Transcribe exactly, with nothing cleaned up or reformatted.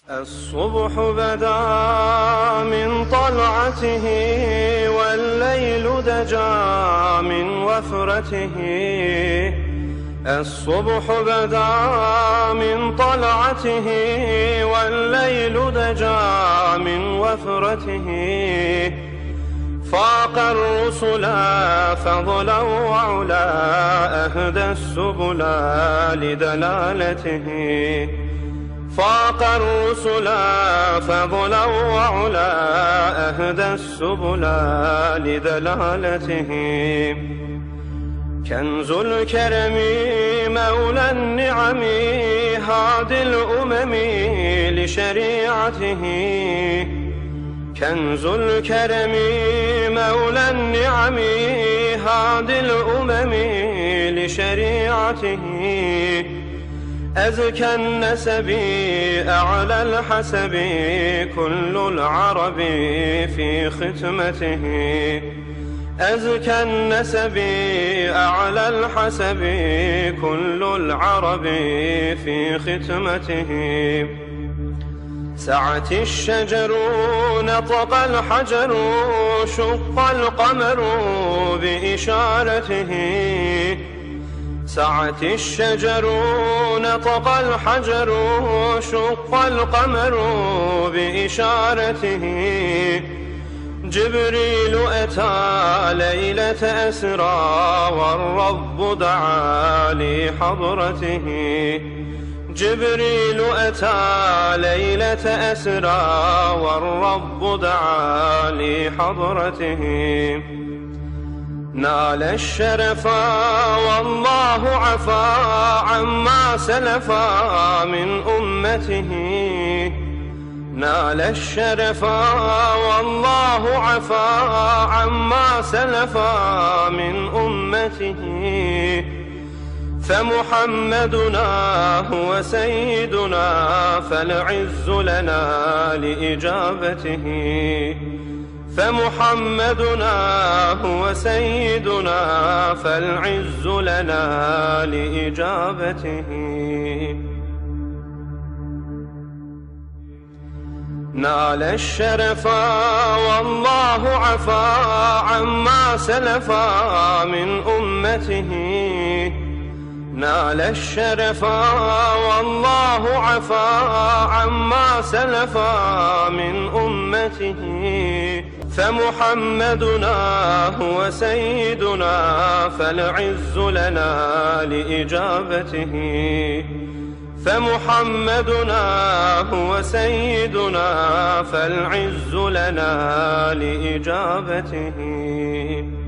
الصبح بدا من طلعته والليل دجا من وفرته. الصبح بدا من طلعته والليل دجا من وفرته. فاق الرسل فضلا وعلا أهدى السبل لدلالته. فاق الرسل فضلا وعلا أهدى السبل لدلالته. كنز الكرم مولى النعم هادي الأمم لشريعته. كنز الكرم مولى النعم هادي الأمم لشريعته. أزكى النسب أعلى الحسب كل العرب في ختمته. أزكى النسب أعلى الحسب كل العرب في ختمته. سعت الشجر نطق الحجر شق القمر بإشارته. سعت الشجر نطق الحجر شق القمر بإشارته. جبريل أتى ليلة أسرى والرب دعا لحضرته. جبريل أتى ليلة أسرى والرب دعا لحضرته. نال الشرفا والله عفا عما سلفا من أمته. نال الشرفا والله عفا عما سلفا من أمته. فمحمدنا هو سيدنا فالعز لنا لإجابته. فمحمدنا هو سيدنا فالعز لنا لإجابته. نال الشرفا والله عفا عما سلفا من أمته. نال الشرفا والله عفا عما سلفا من أمته. فمحمدنا هو سيدنا فالعز لنا لإجابته. فمحمدنا هو سيدنا فالعز لنا لإجابته.